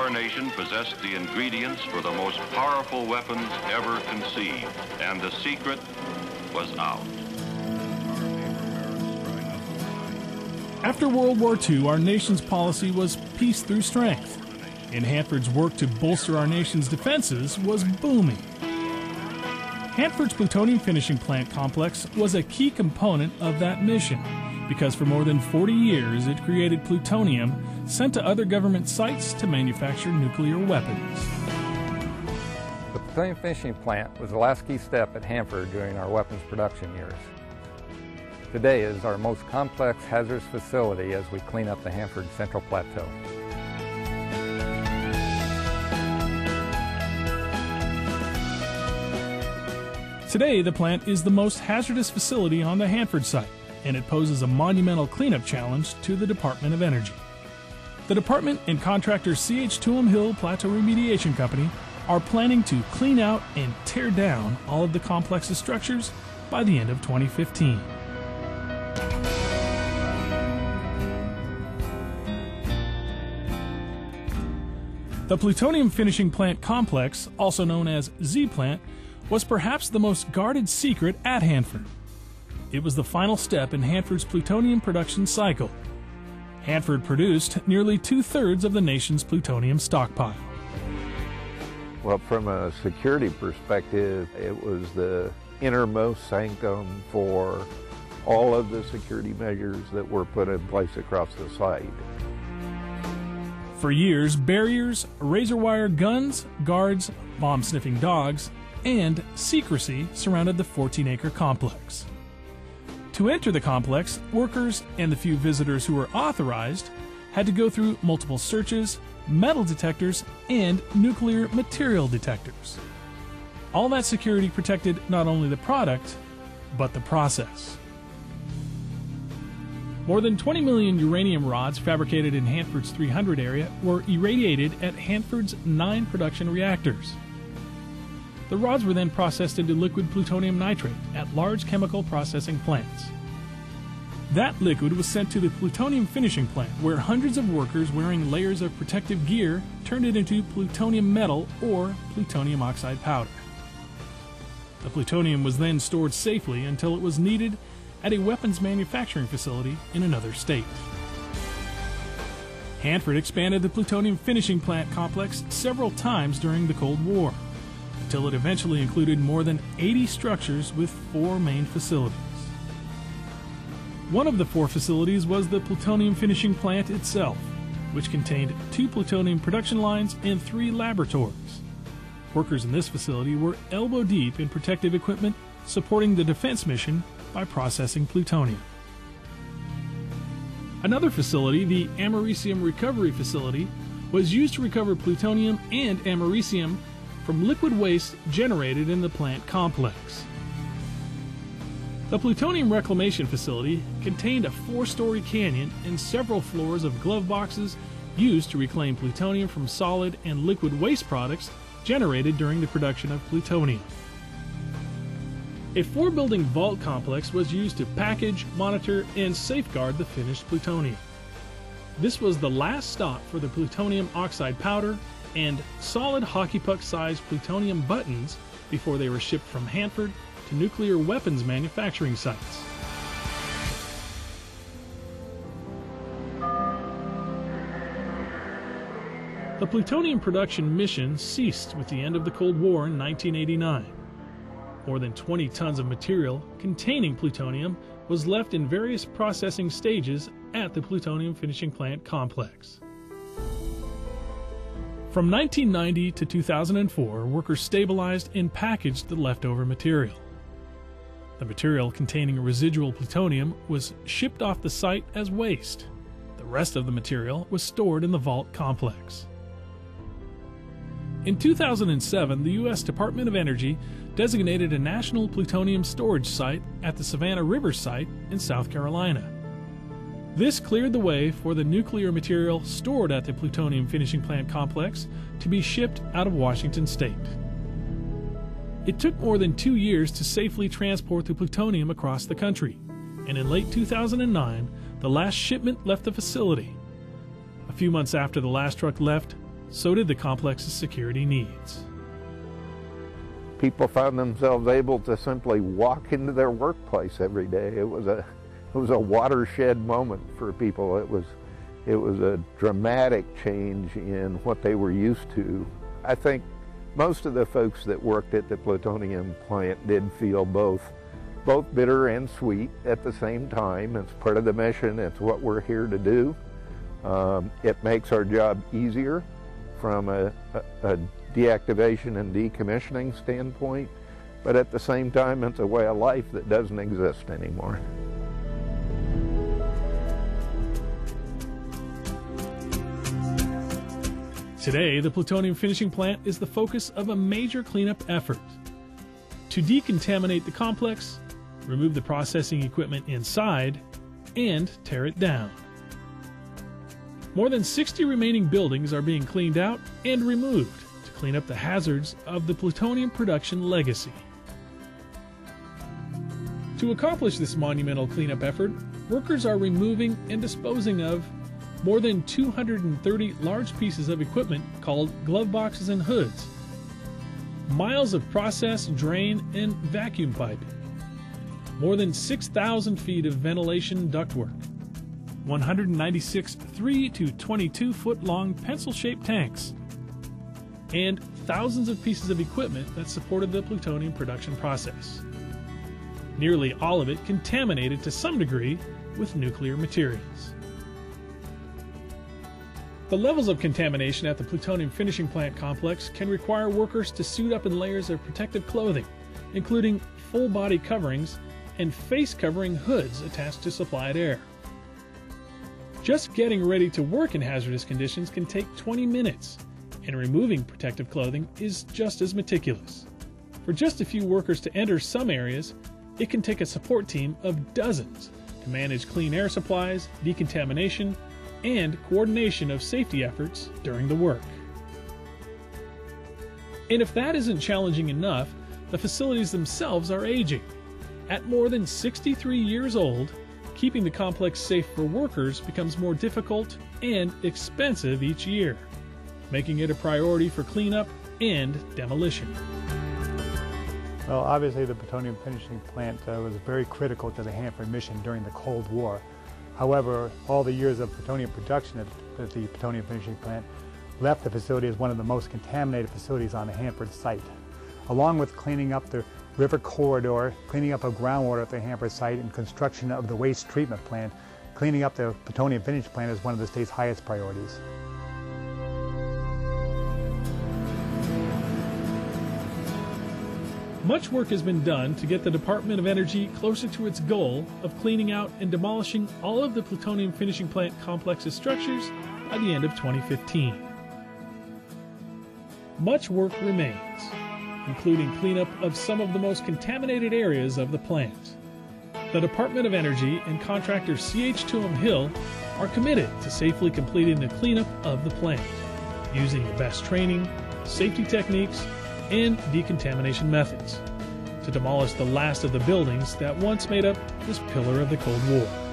our nation possessed the ingredients for the most powerful weapons ever conceived, and the secret was out. After World War II, our nation's policy was peace through strength, and Hanford's work to bolster our nation's defenses was booming. Hanford's Plutonium Finishing Plant complex was a key component of that mission, because for more than 40 years it created plutonium sent to other government sites to manufacture nuclear weapons. The Plutonium Finishing Plant was the last key step at Hanford during our weapons production years. Today is our most complex hazardous facility as we clean up the Hanford Central Plateau. Today, the plant is the most hazardous facility on the Hanford site, and it poses a monumental cleanup challenge to the Department of Energy. The department and contractor C.H. Hill Plateau Remediation Company are planning to clean out and tear down all of the complex's structures by the end of 2015. The Plutonium Finishing Plant complex, also known as Z-Plant, was perhaps the most guarded secret at Hanford. It was the final step in Hanford's plutonium production cycle. Hanford produced nearly 2/3 of the nation's plutonium stockpile. Well, from a security perspective, it was the innermost sanctum for all of the security measures that were put in place across the site. For years, barriers, razor wire guns, guards, bomb-sniffing dogs, and secrecy surrounded the 14-acre complex. To enter the complex, workers and the few visitors who were authorized had to go through multiple searches, metal detectors, and nuclear material detectors. All that security protected not only the product, but the process. More than 20 million uranium rods fabricated in Hanford's 300 area were irradiated at Hanford's 9 production reactors. The rods were then processed into liquid plutonium nitrate at large chemical processing plants. That liquid was sent to the Plutonium Finishing Plant, where hundreds of workers wearing layers of protective gear turned it into plutonium metal or plutonium oxide powder. The plutonium was then stored safely until it was needed at a weapons manufacturing facility in another state. Hanford expanded the Plutonium Finishing Plant complex several times during the Cold War, until it eventually included more than 80 structures with 4 main facilities. One of the 4 facilities was the Plutonium Finishing Plant itself, which contained 2 plutonium production lines and 3 laboratories. Workers in this facility were elbow deep in protective equipment supporting the defense mission by processing plutonium. Another facility, the Americium Recovery Facility, was used to recover plutonium and americium from liquid waste generated in the plant complex. The Plutonium Reclamation Facility contained a 4-story canyon and several floors of glove boxes used to reclaim plutonium from solid and liquid waste products generated during the production of plutonium. A 4-building vault complex was used to package, monitor, and safeguard the finished plutonium. This was the last stop for the plutonium oxide powder and solid hockey puck-sized plutonium buttons before they were shipped from Hanford to nuclear weapons manufacturing sites. The plutonium production mission ceased with the end of the Cold War in 1989. More than 20 tons of material containing plutonium was left in various processing stages at the Plutonium Finishing Plant complex. From 1990 to 2004, workers stabilized and packaged the leftover material. The material containing residual plutonium was shipped off the site as waste. The rest of the material was stored in the vault complex. In 2007, the U.S. Department of Energy designated a national plutonium storage site at the Savannah River site in South Carolina. This cleared the way for the nuclear material stored at the Plutonium Finishing Plant complex to be shipped out of Washington State. It took more than 2 years to safely transport the plutonium across the country, and in late 2009, the last shipment left the facility. A few months after the last truck left, so did the complex's security needs. People found themselves able to simply walk into their workplace every day. It was a watershed moment for people. It was a dramatic change in what they were used to. I think most of the folks that worked at the plutonium plant did feel both bitter and sweet at the same time. It's part of the mission. It's what we're here to do. It makes our job easier from a deactivation and decommissioning standpoint, but at the same time, it's a way of life that doesn't exist anymore. Today, the plutonium finishing plant is the focus of a major cleanup effort to decontaminate the complex, remove the processing equipment inside, and tear it down. More than 60 remaining buildings are being cleaned out and removed to clean up the hazards of the plutonium production legacy. To accomplish this monumental cleanup effort, workers are removing and disposing of more than 230 large pieces of equipment called glove boxes and hoods, miles of process, drain, and vacuum piping, more than 6,000 feet of ventilation ductwork, 196 3 to 22 foot long pencil-shaped tanks, and thousands of pieces of equipment that supported the plutonium production process. Nearly all of it contaminated to some degree with nuclear materials. The levels of contamination at the plutonium finishing plant complex can require workers to suit up in layers of protective clothing, including full body coverings and face covering hoods attached to supplied air. Just getting ready to work in hazardous conditions can take 20 minutes, and removing protective clothing is just as meticulous. For just a few workers to enter some areas, it can take a support team of dozens to manage clean air supplies, decontamination, and coordination of safety efforts during the work. And if that isn't challenging enough, the facilities themselves are aging. At more than 63 years old, keeping the complex safe for workers becomes more difficult and expensive each year, making it a priority for cleanup and demolition. Well, obviously the plutonium finishing plant was very critical to the Hanford mission during the Cold War. However, all the years of plutonium production at the plutonium finishing plant left the facility as one of the most contaminated facilities on the Hanford site. Along with cleaning up the river corridor, cleaning up of groundwater at the Hanford site, and construction of the waste treatment plant, cleaning up the plutonium finishing plant is one of the state's highest priorities. Much work has been done to get the Department of Energy closer to its goal of cleaning out and demolishing all of the plutonium finishing plant complex's structures by the end of 2015. Much work remains, including cleanup of some of the most contaminated areas of the plant. The Department of Energy and contractor CH2M Hill are committed to safely completing the cleanup of the plant, using the best training, safety techniques, and decontamination methods to demolish the last of the buildings that once made up this pillar of the Cold War.